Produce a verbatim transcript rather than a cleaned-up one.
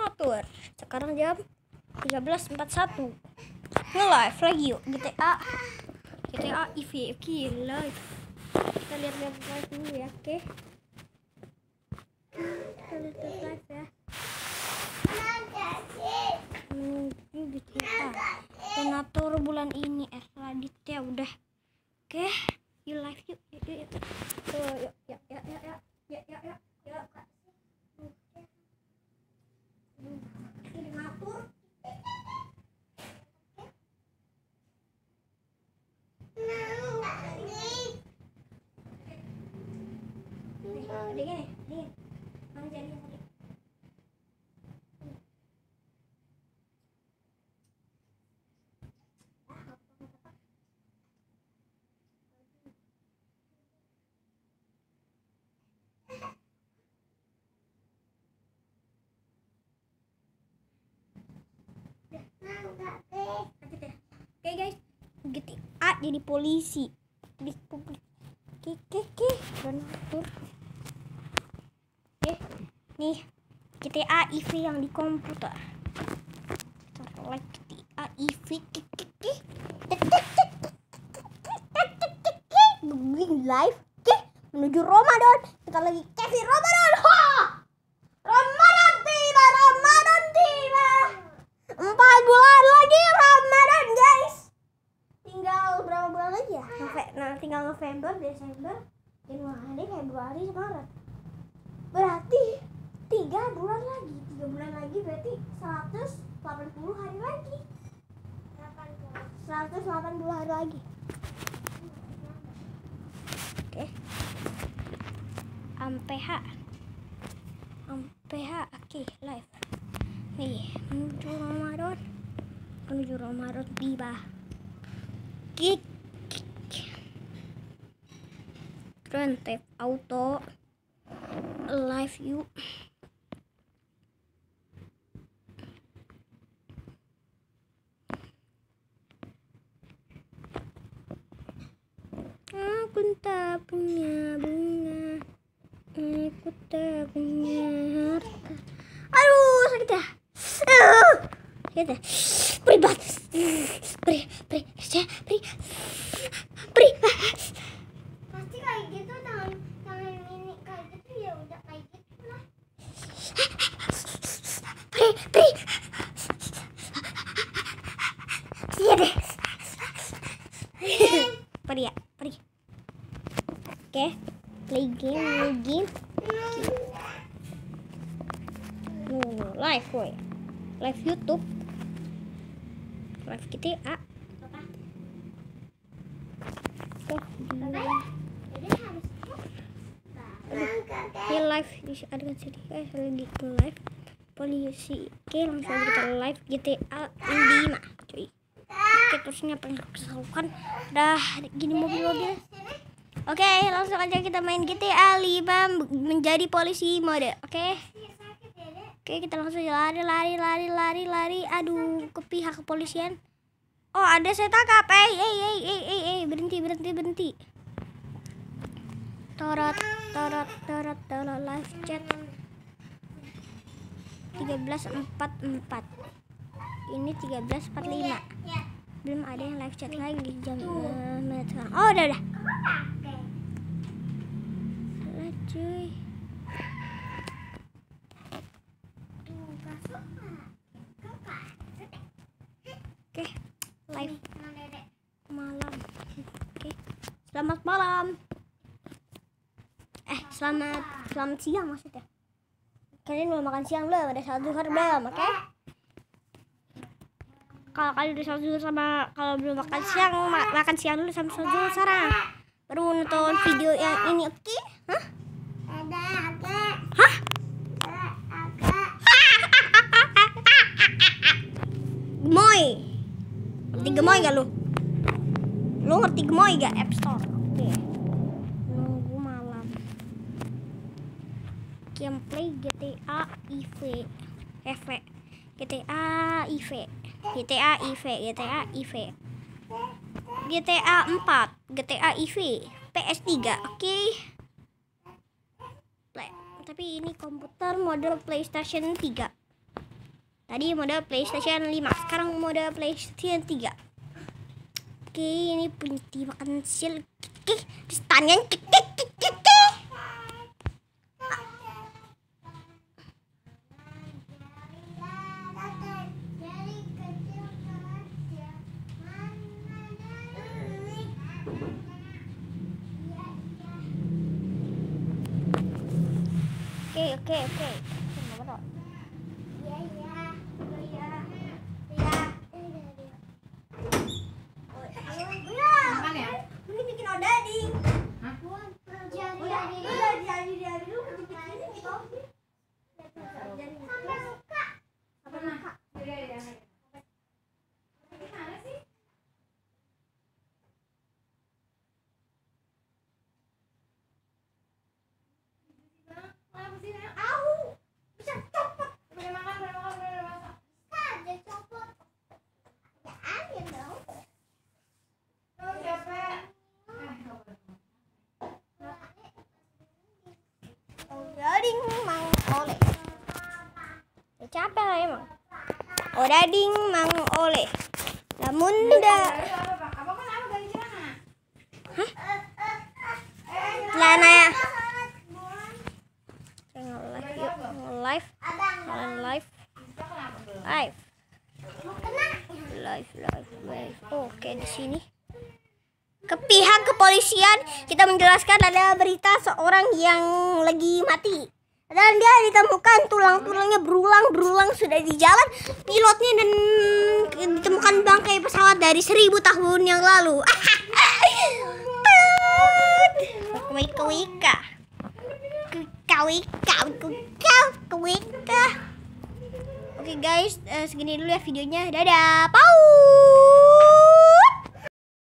Simulator. Sekarang jam tiga belas empat puluh satu. Nge-live lagi yuk G T A G T A E V. Oke, live. Kita lihat-lihat live dulu ya, oke. Kita lihat live ya. Menuju G T A Donatur bulan ini eh Raditya udah. Oke, yuk live yuk. Yuk yuk yuk. Tuh, yuk yuk yuk yuk yuk. Yuk yuk yuk. Yuk. Ini donatur. Dingin, dingin. Mana jadi yang tadi? Oke guys, G T A jadi polisi di publik. Oke, oke, donatur. Oke, nih G T A E V yang di komputer. Kita like G T A E V. Live. Oke, menuju Ramadan. Kita lagi Kevin Ramadan. Ha! Ramadan tiba, Ramadan tiba. Empat bulan lagi Ramadan guys. Tinggal berapa bulan lagi ya? Nove- nah, tinggal November, Desember, Januari, Februari, Maret. Berarti tiga bulan lagi. Tiga bulan lagi berarti seratus delapan puluh hari lagi. seratus delapan puluh hari lagi. Oke. Sampai H. Sampai H. Oke, live. Nih, menuju Ramadan. Menuju Ramadan tiba. Kik. Grand Theft Auto live yuk. Aku tak punya bunga, aku tak punya harta. Aduh, sakit ya. Uh, sakit ya. Beri bat, beri, beri, beri, beri. Pasti kayak gitu tangan tangan ini kayak gitu ya udah kayak gitu lah. Beri, beri. Iya deh. Pergi ya, pergi. Oke, play game, play game. Oh, live boy, live YouTube, live G T A. Oh, ini live di adegan sini guys, lagi live polisi. Oke, langsung aja kita live G T A lima cuy. Oke, terusnya apa yang harus lakukan? Udah gini mobil-mobil. Oke, langsung aja kita main G T A lima menjadi polisi mode. Oke. Oke, kita langsung lari lari lari lari lari. Aduh, ke pihak kepolisian. Oh, ada saya tangkap. Eh, eh, eh, eh, eh, eh, berhenti, berhenti, berhenti. Torot, torot, torot, torot, live chat. tiga belas empat puluh empat. Ini tiga belas empat puluh lima. Belum ada yang live chat lagi jam uh, menit sekarang. Oh, udah udah. Salah cuy. Oke, live malam. Oke, selamat malam. Eh, selamat selamat siang maksudnya. Kalian belum makan siang belum? Ada salat zuhur belum? Oke. Okay? Kalau kalian udah salat zuhur sama kalau belum makan siang, ma makan siang dulu sama salat zuhur sekarang. Baru nonton video yang ini, oke? Okay? Hah? Ada ada. Hah? Ada. Gemoy. Ngerti gemoy gak lu? Lu ngerti gemoy gak? App Store. Oke. Okay. Nunggu malam. Gameplay G T A E V. E V. G T A E V. G T A E V. G T A E V. G T A empat. G T A E V. P S tiga. Oke. Okay. Tapi ini komputer model PlayStation tiga. Tadi mode PlayStation lima, sekarang mode PlayStation tiga. Oke, ini Plinty makan sil. Oke, terus tangan. Oke, oke, oke. Iya, iya. Iya. Iya. Makan ya? Ini bikin odading. Hah? Jadi, Udah, jadi. udah jadi dari dulu bikin ini gitu. Sampai suka. Apa nah? Iya, iya. Gimana sih? Kenapa sih, Nel? Au. Bisa copot. Boleh makan, boleh makan, boleh masak. Ada copot. Ya, ambil dong. Oh, capek. Eh, nggak boleh. Odading mang oleh. Ya, capek lah emang. Odading mang oleh. Namun dah Dari apa, Pak? Apa kenapa ganti celana? Hah? Eh, celana ya. Bun. Live yuk, live, Abang. kalian live, bisa kenapa belum? live, Mau kena. live, live, live. Oke, di sini ke pihak kepolisian kita menjelaskan ada berita seorang yang lagi mati. Dan dia ditemukan tulang-tulangnya berulang-berulang sudah di jalan pilotnya dan ditemukan bangkai pesawat dari seribu tahun yang lalu. Wika wika, wika wika, wika wika. Oke guys, eh, segini dulu ya videonya. Dadah. Pau.